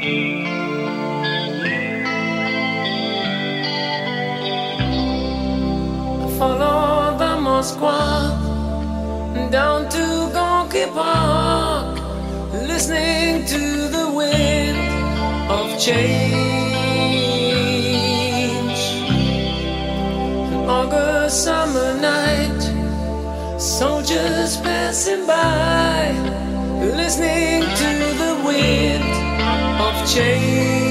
Follow the Moskva down to Gorky Park, listening to the wind of change. An August summer night, soldiers passing by, listening to the wind of change.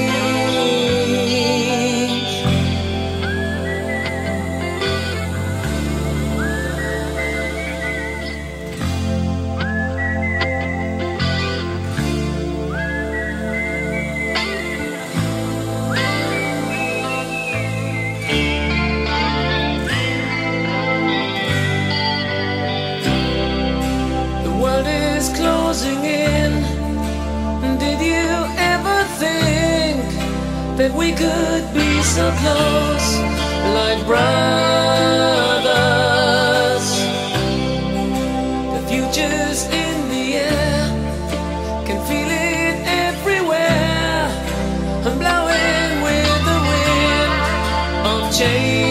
Closing in. Did you ever think that we could be so close, like brothers? The future's in the air, can feel it everywhere. I'm blowing with the wind of change.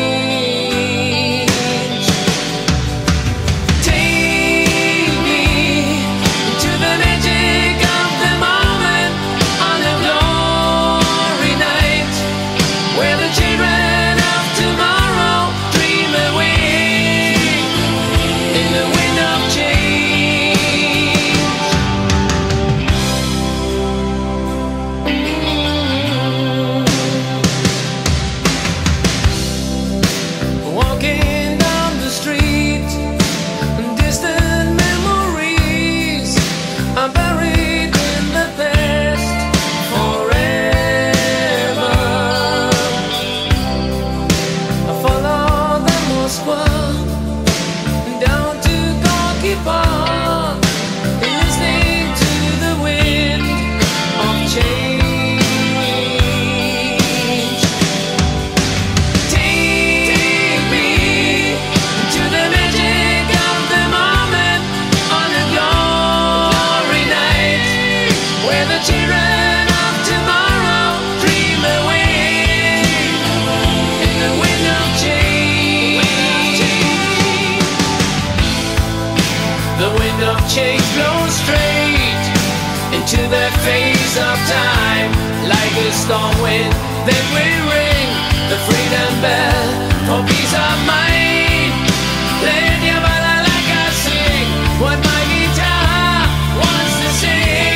Change blows straight into the face of time, like a storm wind. Then we ring the freedom bell for peace of mind. Play the bala like I sing what my guitar wants to sing.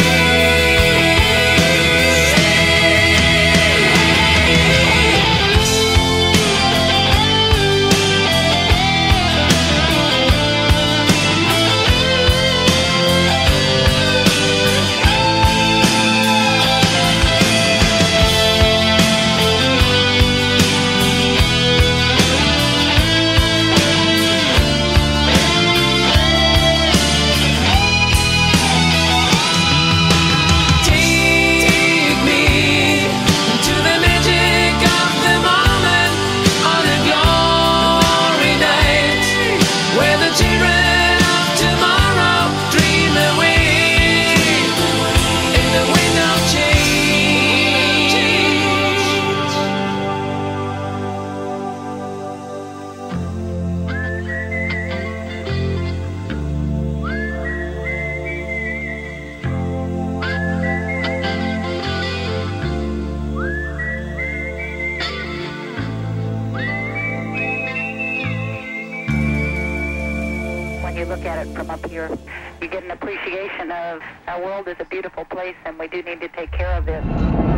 Look at it from up here, you get an appreciation of our world is a beautiful place, and we do need to take care of it.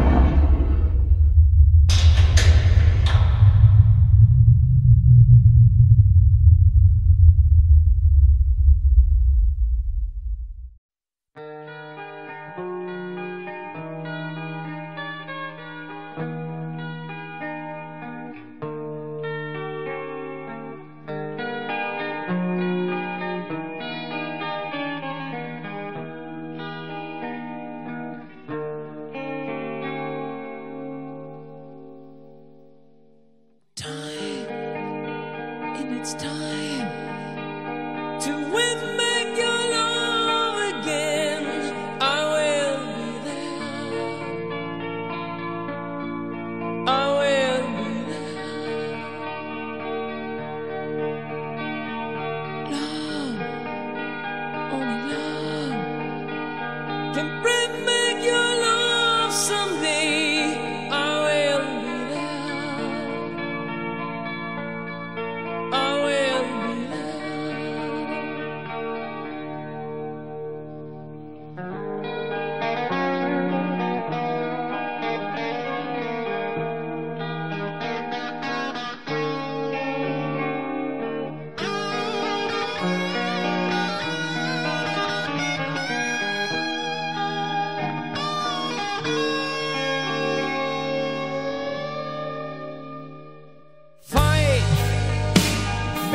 It's time to win back your love again. I will be there.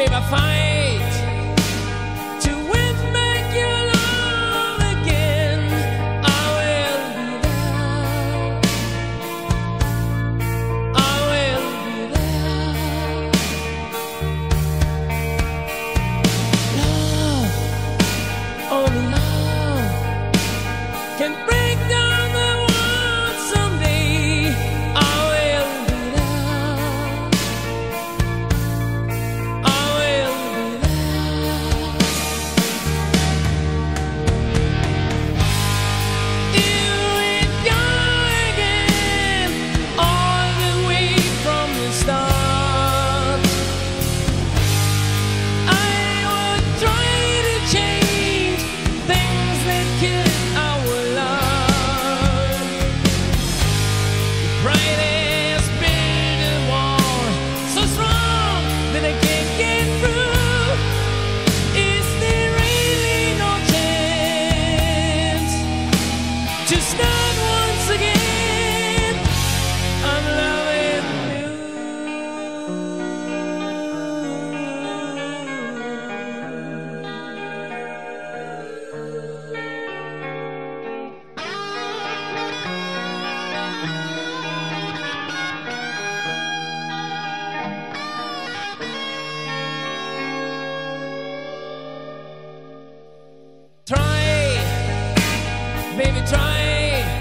babe, I fight to win back your love again. I will be there. I will be there. Love, only love can break down the world someday. I will be there. I will be there. You and gone again, all the way from the start. I would try to change things that killed our love. The brightest built a wall so strong that I can't get through. Is there really no chance to start once again? I'm loving you. Try, baby, try.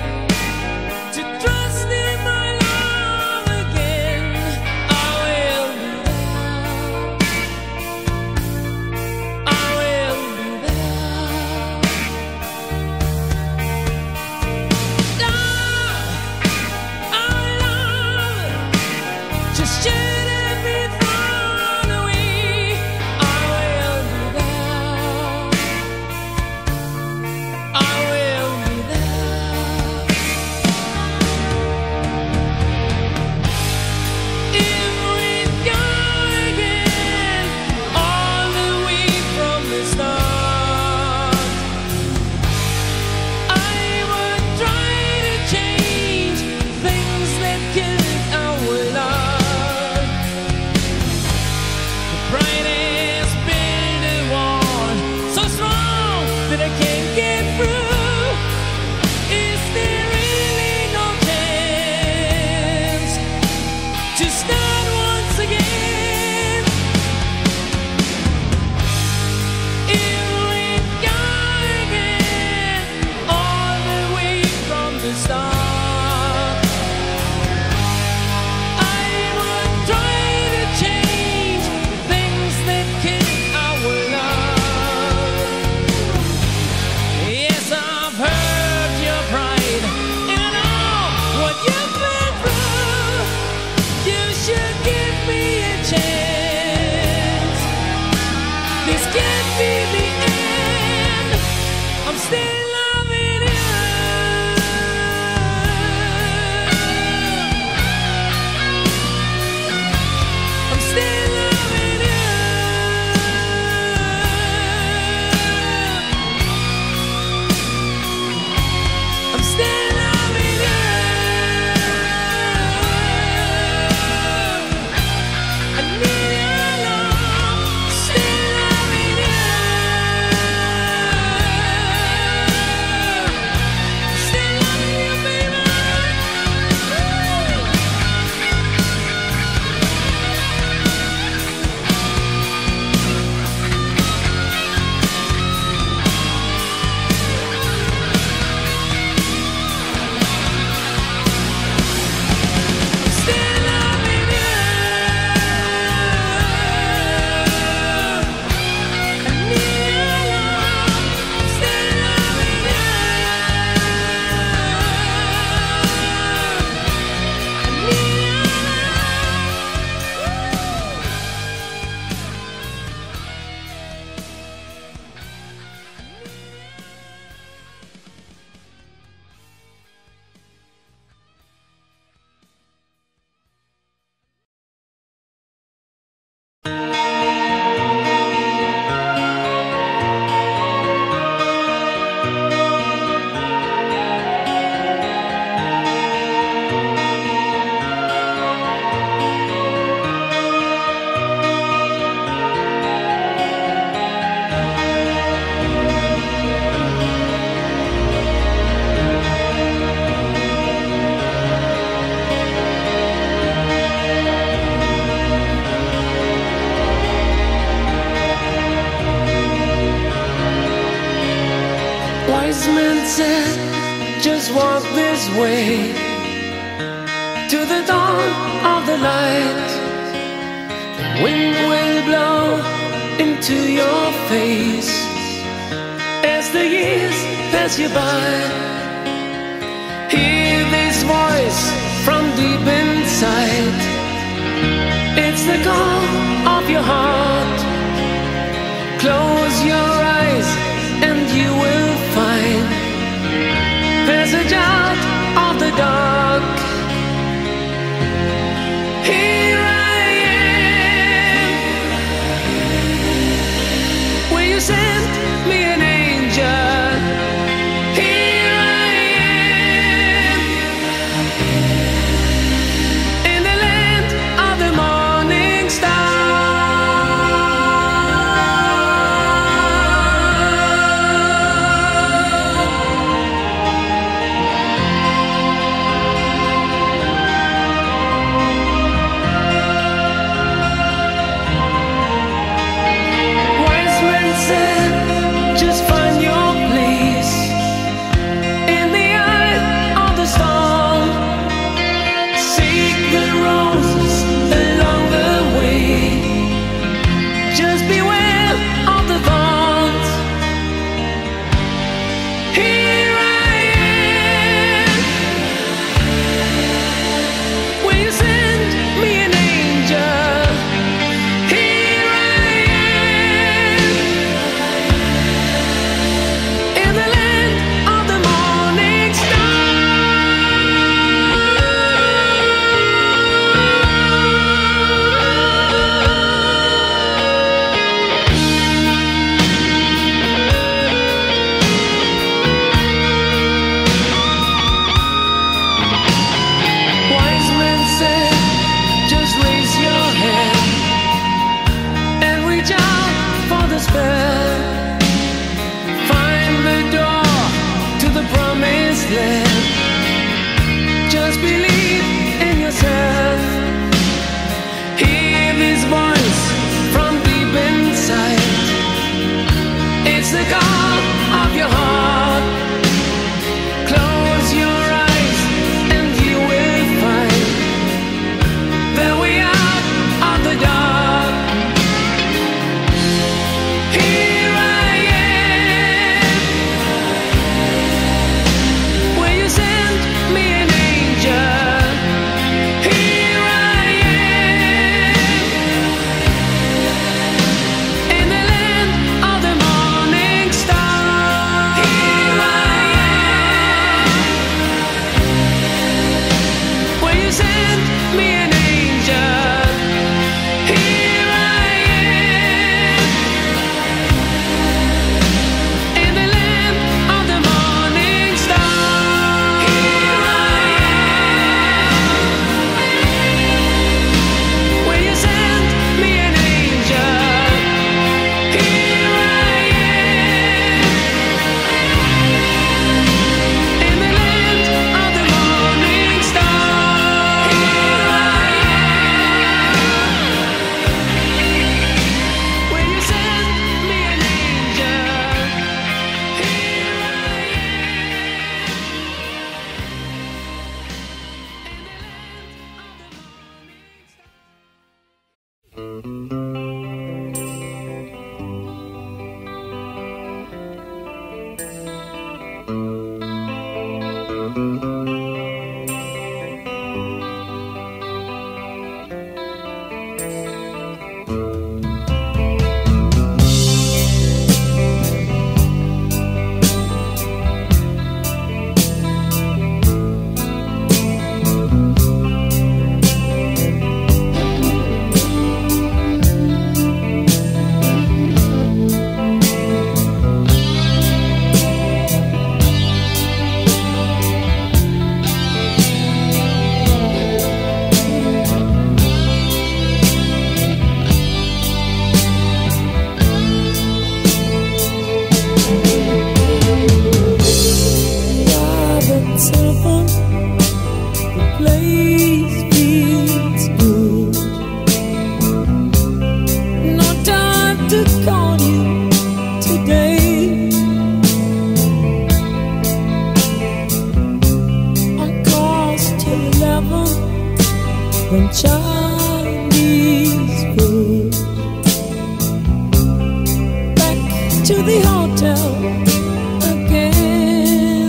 just walk this way to the dawn of the light. The wind will blow into your face as the years pass you by. Hear this voice from deep inside. It's the call of your heart. Close your eyes and you will find passage out of the dark. Here I am. Will you send me an angel? Here I am. In the land of the morning star. Just believe in yourself. Hear this voice from deep inside. It's the call of your heart. Close your eyes and you will find the way out of the dark. Here I am. Will you send me an angel? Here I am. In the land of the morning star. Here I am. Will you send me an angel? Here I am. In the land of the morning star. Here I am. Will you send me an angel? Here I am. In the land of the morning star. Here I am. Will you send me an angel? Here I from Chinese food. Back to the hotel again.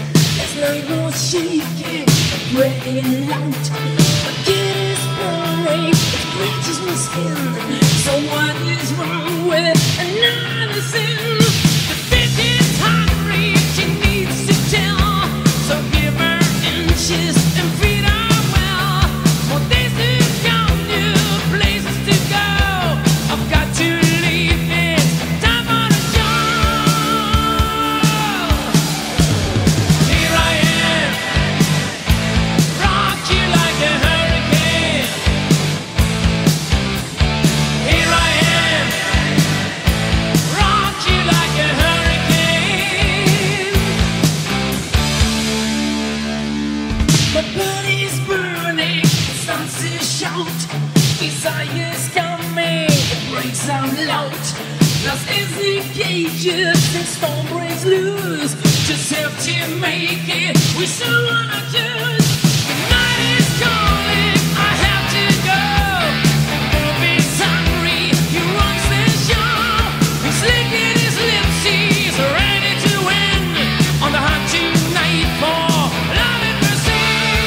His leg was shaking, breaking out. Forget his brain, it scratches my skin. So what is wrong with another sin? The bitch is hungry, she needs to tell. So give her inches and feed her well. More days to count, new places to go. I've got to leave, it's time for the show. Here I am, rock you like a hurricane. Here I am, rock you like a hurricane. My body's burning, it starts to shout. Desire's coming, it breaks out loud. Lost is the cages, the storm breaks loose. Just have to make it with someone I choose. The night is calling, I have to go. The wolf is hungry, he runs the show. He's licking his lips, he's ready to win. On the hunt tonight for love and mercy.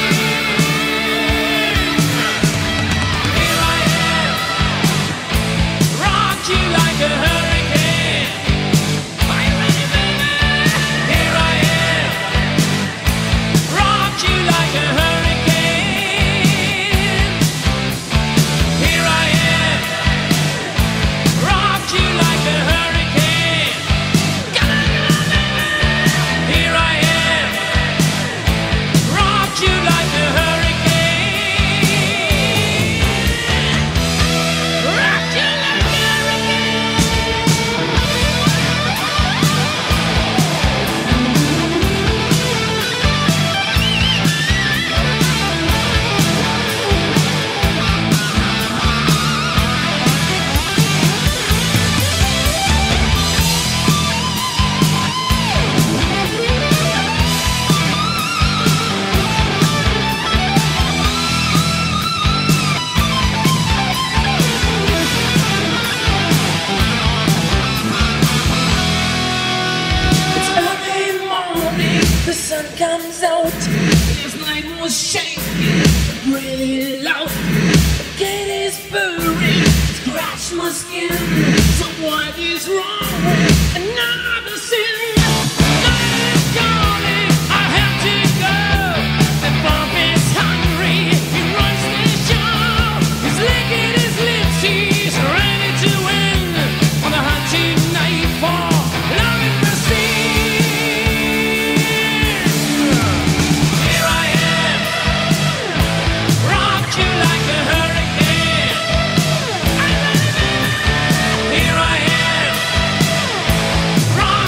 Here I am, rock you like a hurricane. Are you ready, baby? Here I am, rock you like a hurricane. Here I am, rock you like a hurricane. Come on, baby. Here I am, rock you like a hurricane. Rock you like a hurricane. It's early morning, the sun comes out. His leg was shaking, really loud. The gate is burning, scratch my skin. So what is wrong with another sin? Night is calling, I have to go. The bump is hungry, he runs the show. He's licking his lips, he's ready to win. On the hunt tonight for love and mercy. Here I am, rock you like a hurricane. Here I am, rock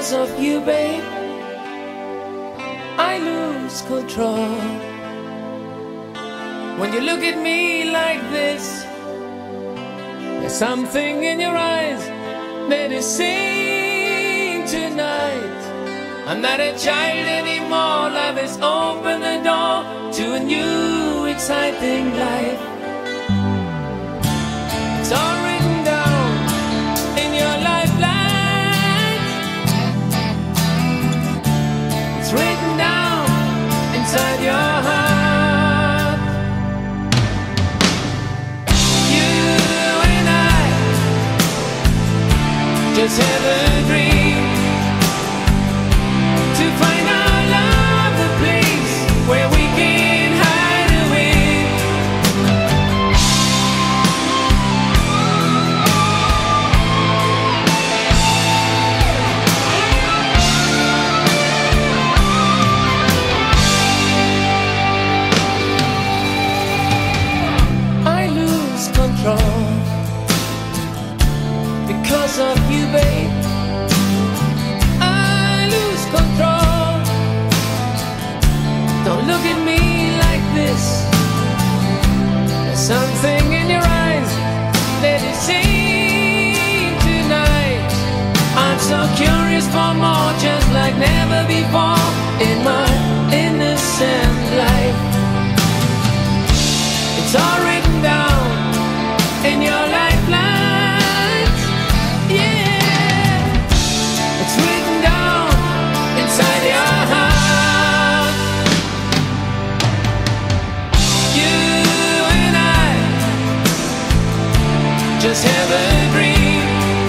because of you, babe, I lose control. When you look at me like this, there's something in your eyes that is saying tonight, I'm not a child anymore. Love has opened the door to a new exciting life. It's all written down in your lifeline. It's written down inside your heart. You and I just have a dream to find our love, the place where we can hide away. I lose control because of you, babe. Control. Don't look at me like this. There's something in your eyes that is saying tonight, I'm so curious for more, just like never before in my innocent life. It's all written down in your lifelines. Yeah, it's written down inside your heart. You and I just have a dream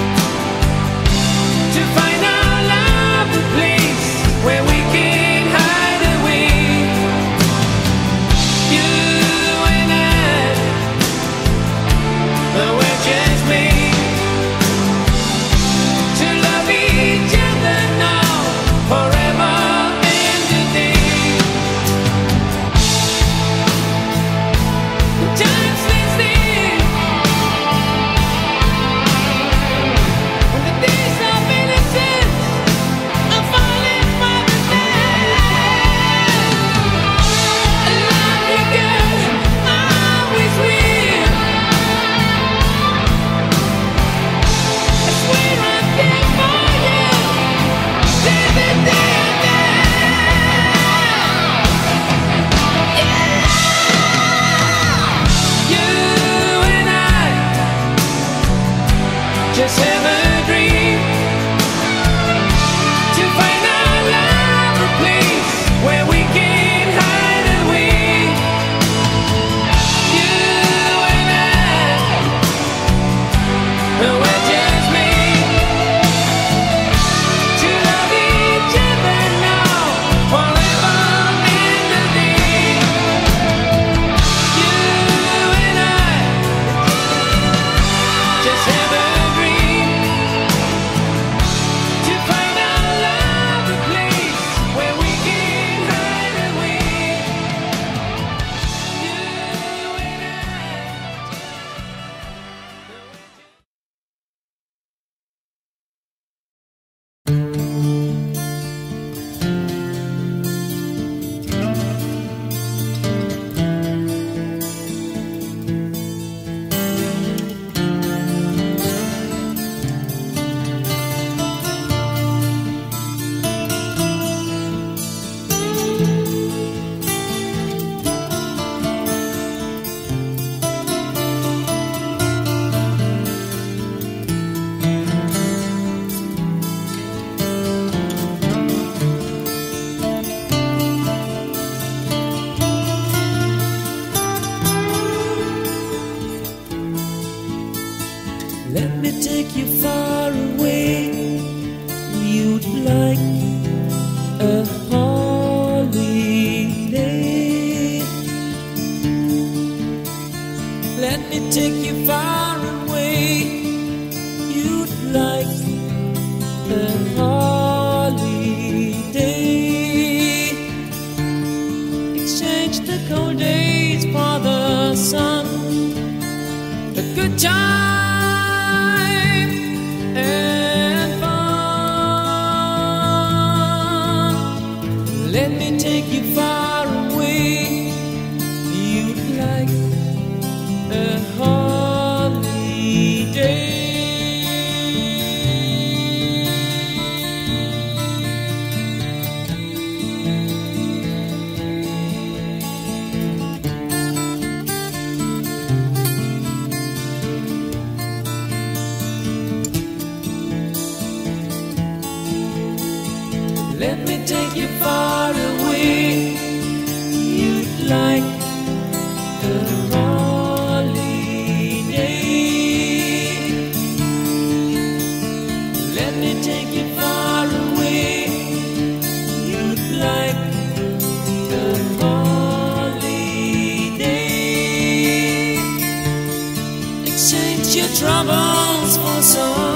to find our love, the place where we can hide away. You and I, but we're just made to love each other now, forever and a day. Time stands still when the days of innocence are falling from the sand. I love you, girl, I always will. I swear I'm there for you till the day I die. You and I just have a dream to find our love, a place where we can hide away. You and I, we're just made to love each other now, forever and a day. You and I just have a dream to find our love, a place where we can hide away. You and I. Let me take you far away. You'd like a holiday. Let me take you far away. You'd like a holiday. Exchange the cold days for the sun. A good time. And fun. troubles for so